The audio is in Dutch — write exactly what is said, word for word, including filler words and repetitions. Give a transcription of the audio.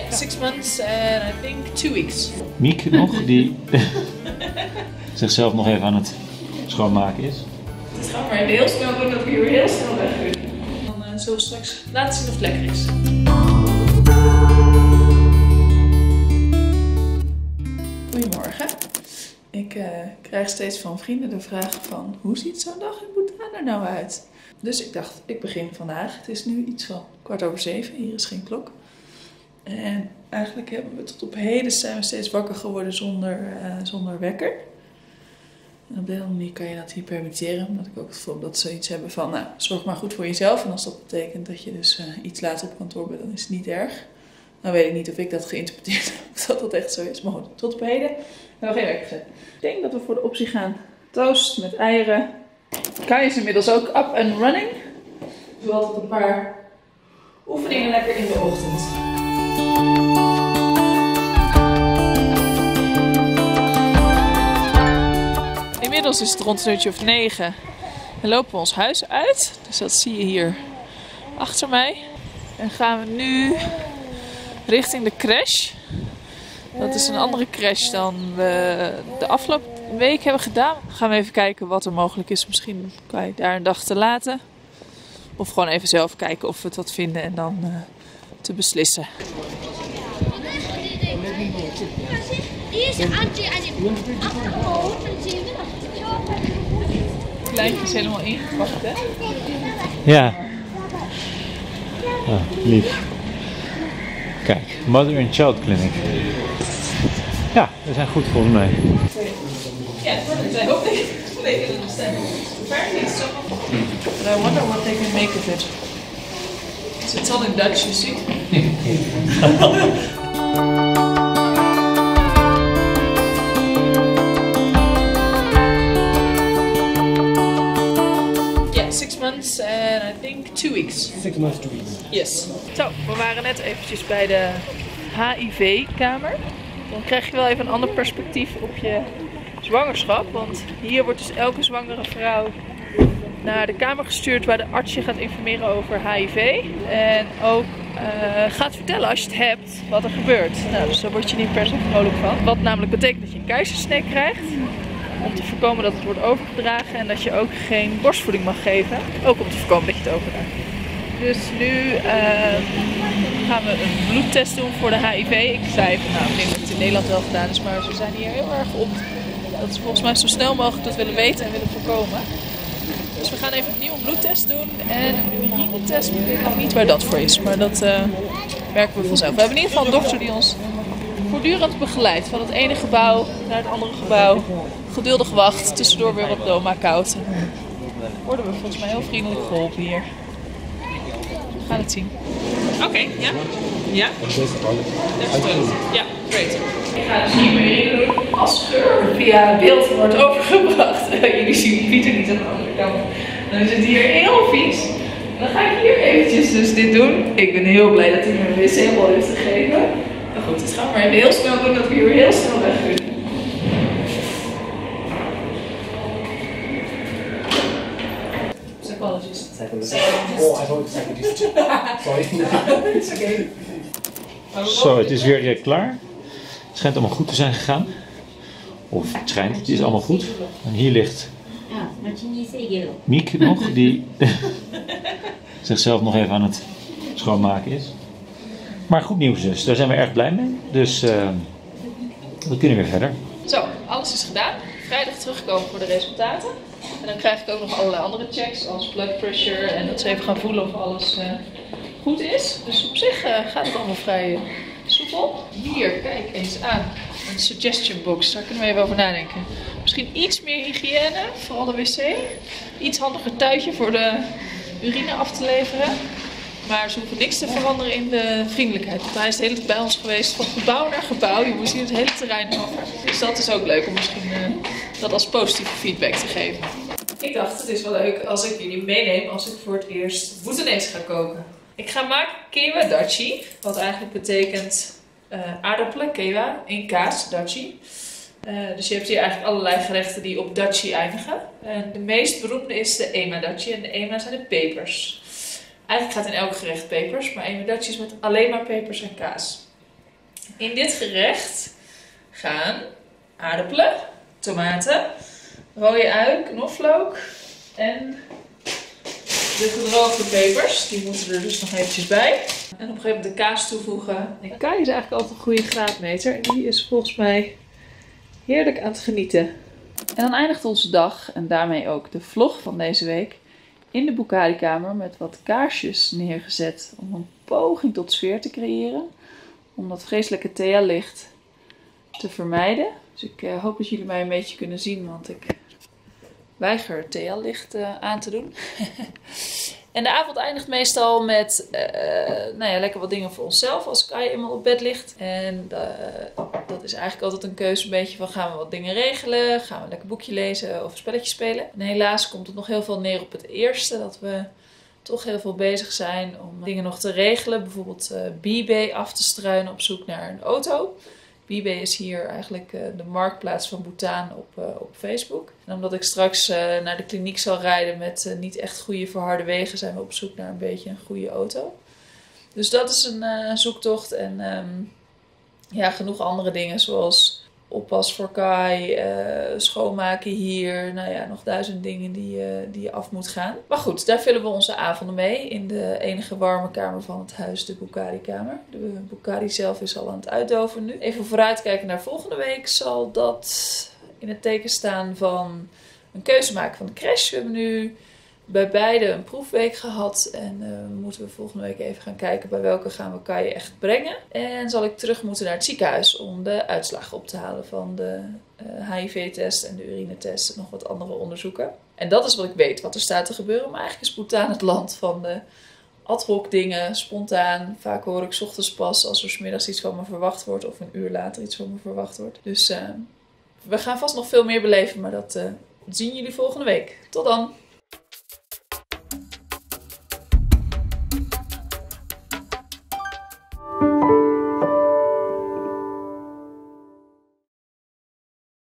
six months and I think two weeks. Miek nog, die zichzelf nog even aan het schoonmaken is. Het gaat maar heel snel doen dat we hier heel snel weg kunnen. Dan uh, zullen we straks laten zien of het lekker is. Goedemorgen. Ik uh, krijg steeds van vrienden de vraag van hoe ziet zo'n dag in Bhutan er nou uit? Dus ik dacht, ik begin vandaag. Het is nu iets van kwart over zeven, hier is geen klok. En eigenlijk hebben we tot op heden zijn we steeds wakker geworden zonder, uh, zonder wekker. En op deze manier kan je dat hier permitteren, omdat ik ook het gevoel heb dat ze iets hebben van, nou, zorg maar goed voor jezelf. En als dat betekent dat je dus uh, iets later op kantoor bent, dan is het niet erg. Nou weet ik niet of ik dat geïnterpreteerd heb, of dat dat echt zo is. Maar goed, tot op heden hebben we geen wekker gezet. Ik denk dat we voor de optie gaan toast met eieren. Kai is inmiddels ook up and running. Ik doe altijd een paar oefeningen lekker in de ochtend. Inmiddels is het rond een uurtje of negen en lopen we ons huis uit. Dus dat zie je hier achter mij. En gaan we nu richting de crash. Dat is een andere crash dan we de afgelopen week hebben gedaan. Gaan we even kijken wat er mogelijk is. Misschien kan je daar een dag te laten. Of gewoon even zelf kijken of we het wat vinden en dan uh, te beslissen. Kleintje is helemaal ingepakt, hè? Ja. Oh, lief. Kijk, Mother and Child Clinic. Ja, we zijn goed volgens mij. Ja, I hope they, they can understand. Apparently it's so but I wonder what they can make of it. So it's all in Dutch, you see? Yeah, six months and I think two weeks. Six months, two weeks. Yes. Zo, we waren net eventjes bij de H I V-kamer. Dan krijg je wel even een ander perspectief op je zwangerschap. Want hier wordt dus elke zwangere vrouw naar de kamer gestuurd waar de arts je gaat informeren over H I V. En ook uh, gaat vertellen als je het hebt wat er gebeurt. Nou, dus daar word je niet per se vrolijk van. Wat namelijk betekent dat je een keizersnee krijgt. Om te voorkomen dat het wordt overgedragen en dat je ook geen borstvoeding mag geven. Ook om te voorkomen dat je het overdraagt. Dus nu uh, gaan we een bloedtest doen voor de H I V. Ik zei van nou, ik denk dat het in Nederland wel gedaan is, maar ze zijn hier heel erg op. Dat ze volgens mij zo snel mogelijk dat willen weten en willen voorkomen. Dus we gaan even opnieuw een bloedtest doen. En een urinetest, ik weet nog niet waar dat voor is, maar dat uh, merken we vanzelf. We hebben in ieder geval een dokter die ons voortdurend begeleidt. Van het ene gebouw naar het andere gebouw. Geduldig wacht, tussendoor weer wat doma koud. En worden we volgens mij heel vriendelijk geholpen hier. We gaan het zien. Oké, okay, ja? Ja? Ja, great. Ik ga dus hier weer doen als geur via beeld wordt overgebracht. Jullie zien Pieter niet aan de andere kant. Dan is het hier heel vies. En dan ga ik hier eventjes dus dit doen. Ik ben heel blij dat hij me een wc-bal heeft gegeven. Maar goed, het gaat maar even heel snel doen dat we hier heel snel weg kunnen. Psychologist. Psychologist. Oh, I thought psychologist. Sorry. It's okay. Zo, het is weer uh, klaar. Het schijnt allemaal goed te zijn gegaan. Of het schijnt, het is allemaal goed. En hier ligt Miek nog, die zichzelf nog even aan het schoonmaken is. Maar goed nieuws dus, daar zijn we erg blij mee. Dus uh, we kunnen weer verder. Zo, alles is gedaan. Vrijdag terugkomen voor de resultaten. En dan krijg ik ook nog allerlei andere checks, als blood pressure. En dat ze even gaan voelen of alles uh, goed is. Dus op zich uh, gaat het allemaal vrij uh, soepel. Hier, kijk eens aan. Een suggestion box, daar kunnen we even over nadenken. Misschien iets meer hygiëne, vooral de wc. Iets handiger tuitje voor de urine af te leveren. Maar ze hoeven niks te veranderen in de vriendelijkheid. Want hij is de hele tijd bij ons geweest, van gebouw naar gebouw. Je moest hier het hele terrein over. Dus dat is ook leuk om misschien uh, dat als positieve feedback te geven. Ik dacht, het is wel leuk als ik jullie meeneem als ik voor het eerst Bhutanese ga koken. Ik ga maken kewa dachi, wat eigenlijk betekent uh, aardappelen, kewa, in kaas, dachi. Uh, dus je hebt hier eigenlijk allerlei gerechten die op dachi eindigen. En de meest beroemde is de ema dachi en de ema zijn de pepers. Eigenlijk gaat in elk gerecht pepers, maar ema dachi is met alleen maar pepers en kaas. In dit gerecht gaan aardappelen, tomaten, rode ui, knoflook en de gedroogde pepers. Die moeten er dus nog eventjes bij. En op een gegeven moment de kaas toevoegen. De kaas is eigenlijk altijd een goede graadmeter. En die is volgens mij heerlijk aan het genieten. En dan eindigt onze dag en daarmee ook de vlog van deze week in de Bucari-kamer met wat kaarsjes neergezet om een poging tot sfeer te creëren. Om dat vreselijke Thea-licht te vermijden. Dus ik uh, hoop dat jullie mij een beetje kunnen zien, want ik weiger Thea-licht uh, aan te doen. En de avond eindigt meestal met uh, nou ja, lekker wat dingen voor onszelf als Kai eenmaal op bed ligt. En uh, dat is eigenlijk altijd een keuze een beetje van gaan we wat dingen regelen, gaan we een lekker boekje lezen of een spelletje spelen. En helaas komt het nog heel veel neer op het eerste, dat we toch heel veel bezig zijn om dingen nog te regelen. Bijvoorbeeld uh, B-Bay af te struinen op zoek naar een auto. B-Bay is hier eigenlijk uh, de marktplaats van Bhutan op, uh, op Facebook. En omdat ik straks uh, naar de kliniek zal rijden met uh, niet echt goede verharde wegen, zijn we op zoek naar een beetje een goede auto. Dus dat is een uh, zoektocht. En um, ja, genoeg andere dingen zoals oppas voor Kai, uh, schoonmaken hier. Nou ja, nog duizend dingen die, uh, die je af moet gaan. Maar goed, daar vullen we onze avonden mee in de enige warme kamer van het huis, de Bucari-kamer. De Bucari zelf is al aan het uitdoven nu. Even vooruitkijken naar volgende week zal dat in het teken staan van een keuze maken van de crash. We hebben nu bij beide een proefweek gehad en uh, moeten we volgende week even gaan kijken bij welke gaan we Kai echt brengen. En zal ik terug moeten naar het ziekenhuis om de uitslag op te halen van de uh, H I V-test en de urinetest en nog wat andere onderzoeken. En dat is wat ik weet wat er staat te gebeuren. Maar eigenlijk is Bhutan het land van de ad hoc dingen, spontaan. Vaak hoor ik 's ochtends pas als er 's middags iets van me verwacht wordt of een uur later iets van me verwacht wordt. Dus uh, we gaan vast nog veel meer beleven, maar dat uh, zien jullie volgende week. Tot dan!